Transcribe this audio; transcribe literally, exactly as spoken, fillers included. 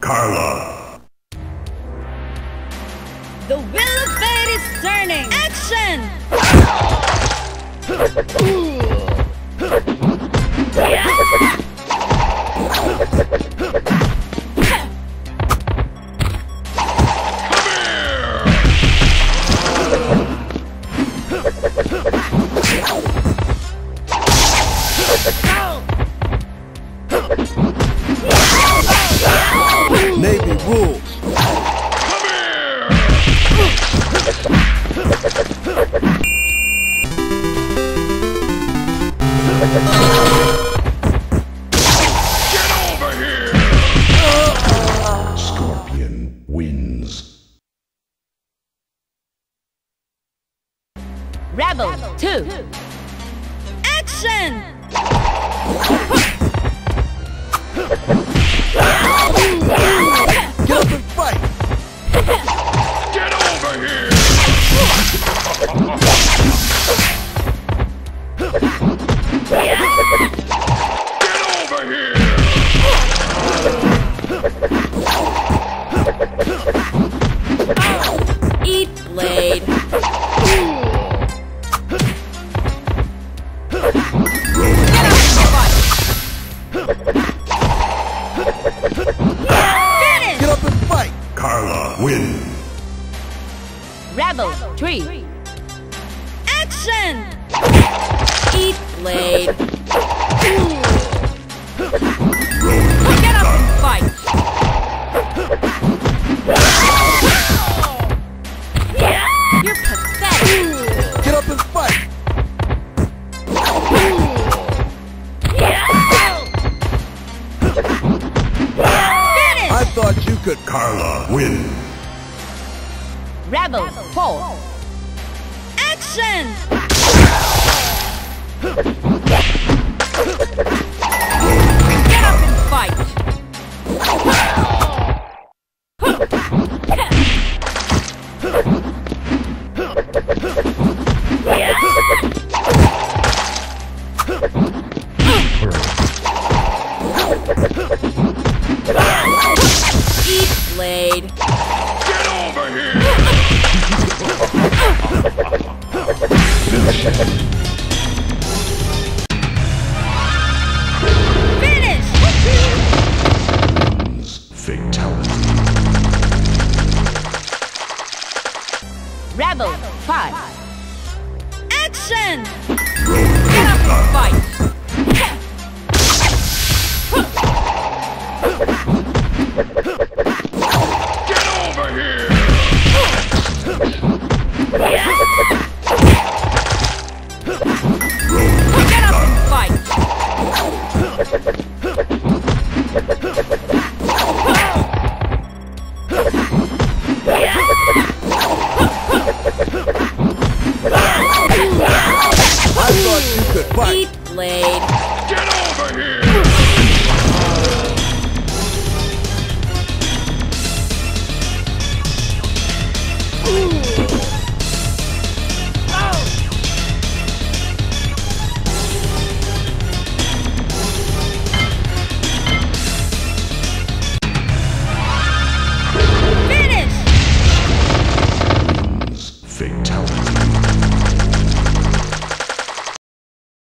Karla. The wheel of fate is turning. Action! Navy rules. Get over here! Scorpion wins. Rebel two. Action! Get up and fight. Get over here! Get over here! Eat blade. Get up and fight. Karla win. Rebel three. Action! Eat blade. Get up and fight. You're pathetic. Get up and fight. I thought you could. Karla win. Rebel four. Action! Get up and fight. Eat blade. Get over here! Finish! Fatality. Rebel five. Action! Get up and fight.